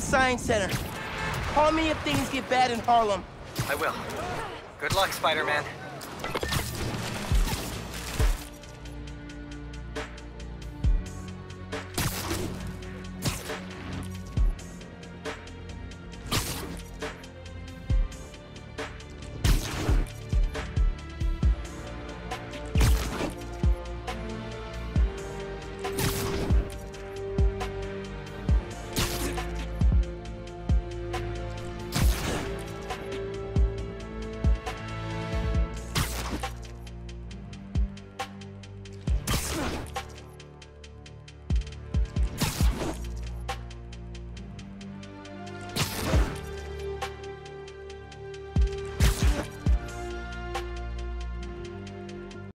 Science Center. Call me if things get bad in Harlem. I will. Good luck, Spider-Man.